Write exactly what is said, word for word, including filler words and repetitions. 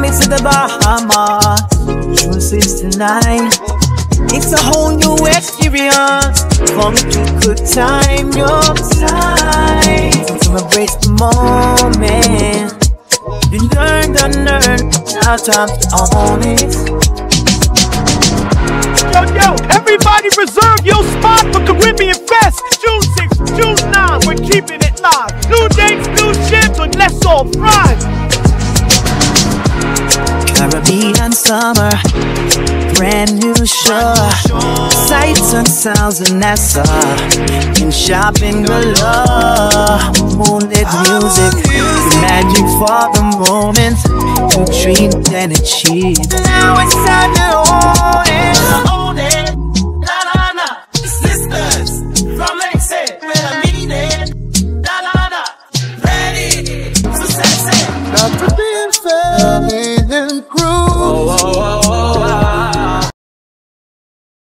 flights to the Bahamas, June sixty-nine. It's a whole new experience for me to good time your time to embrace the moment. You learn to learn, now time to own it. Yo, yo, everybody reserve your spot for Caribbean Fest. June sixth, June ninth, we're keeping it live. New dates, new ships, and let's all fly. Caribbean summer, brand new shore, sights and sounds of Nassau, in shopping galore, moonlit music, magic for the moment, to dream and achieve. Now it's time to own it, own it, la la la. Sisters from Exit, where I mean it, la la la. Ready to set it. Caribbean family and crew. Oh, oh, oh.